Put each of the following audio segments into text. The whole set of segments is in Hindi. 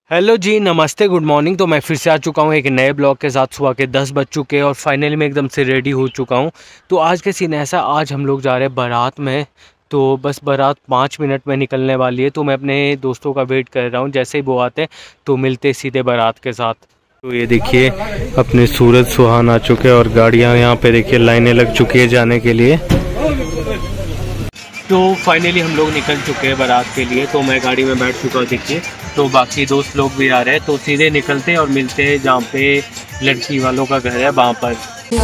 हेलो जी, नमस्ते, गुड मॉर्निंग। तो मैं फिर से आ चुका हूँ एक नए ब्लॉग के साथ। सुबह के 10 बज चुके हैं और फाइनली मैं एकदम से रेडी हो चुका हूँ। तो आज के सीन ऐसा, आज हम लोग जा रहे हैं बारात में। तो बस बारात 5 मिनट में निकलने वाली है। तो मैं अपने दोस्तों का वेट कर रहा हूँ, जैसे ही वो आते हैं तो मिलते सीधे बारात के साथ। तो ये देखिए अपने सूरज सुहान आ चुके हैं और गाड़ियाँ यहाँ पे देखिए लाइनें लग चुकी है जाने के लिए। तो फाइनली हम लोग निकल चुके हैं बारात के लिए। तो मैं गाड़ी में बैठ चुका हूँ देखिए। तो बाकी दोस्त लोग भी आ रहे हैं, तो सीधे निकलते हैं और मिलते हैं जहाँ पे लड़की वालों का घर है वहाँ पर।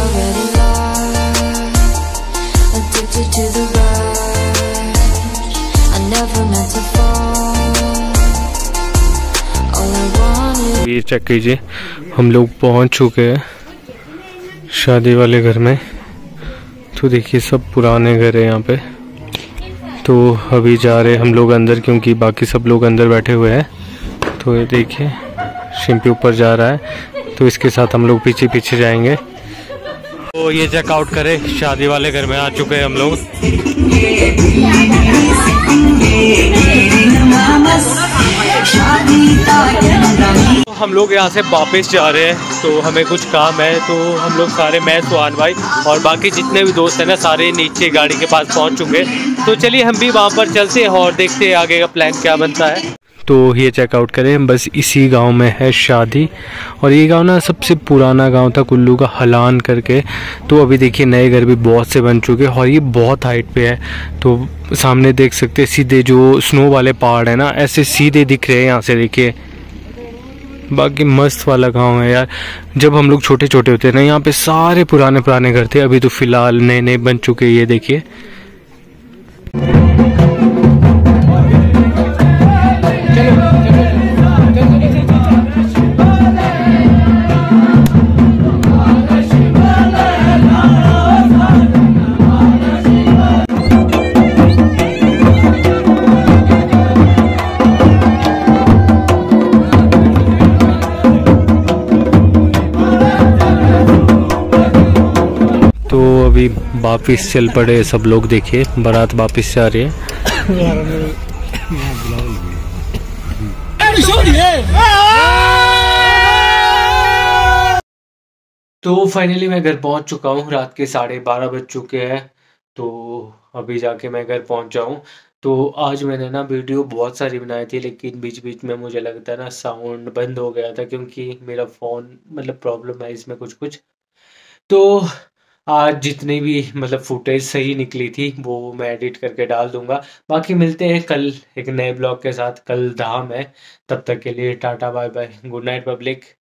ये चेक कीजिए, हम लोग पहुँच चुके हैं शादी वाले घर में। तो देखिए सब पुराने घर है यहाँ पे। तो अभी जा रहे हम लोग अंदर, क्योंकि बाकी सब लोग अंदर बैठे हुए हैं। तो ये देखिए शिम्पी ऊपर जा रहा है, तो इसके साथ हम लोग पीछे पीछे जाएंगे। तो ये चेकआउट करें, शादी वाले घर में आ चुके हैं हम लोग। तो हम लोग यहाँ से वापस जा रहे हैं, तो हमें कुछ काम है। तो हम लोग सारे, मैं, सुहान भाई और बाकी जितने भी दोस्त हैं ना, सारे नीचे गाड़ी के पास पहुँच चुके हैं। तो चलिए हम भी वहाँ पर चलते हैं और देखते हैं आगे का प्लान क्या बनता है। तो ये चेकआउट करें, बस इसी गांव में है शादी। और ये गांव ना सबसे पुराना गांव था कुल्लू का, हलान करके। तो अभी देखिए नए घर भी बहुत से बन चुके हैं और ये बहुत हाइट पे है। तो सामने देख सकते हैं सीधे जो स्नो वाले पहाड़ है ना, ऐसे सीधे दिख रहे हैं यहाँ से देखिए। बाकी मस्त वाला गांव है यार। जब हम लोग छोटे छोटे होते ना, यहाँ पे सारे पुराने पुराने घर थे। अभी तो फिलहाल नए नए बन चुके हैं, ये देखिए। तो अभी वापिस चल पड़े सब लोग, देखिए बारात वापिस से आ रही है। तो फाइनली मैं घर पहुंच चुका हूं, रात के 12:30 बज चुके हैं। तो अभी जाके मैं घर पहुंच जाऊं। तो आज मैंने ना वीडियो बहुत सारी बनाई थी, लेकिन बीच बीच में मुझे लगता है ना साउंड बंद हो गया था, क्योंकि मेरा फ़ोन मतलब प्रॉब्लम है इसमें कुछ कुछ। तो आज जितनी भी मतलब फुटेज सही निकली थी वो मैं एडिट करके डाल दूंगा। बाकी मिलते हैं कल एक नए ब्लॉग के साथ। कल धाम है, तब तक के लिए tata bye bye, good night public.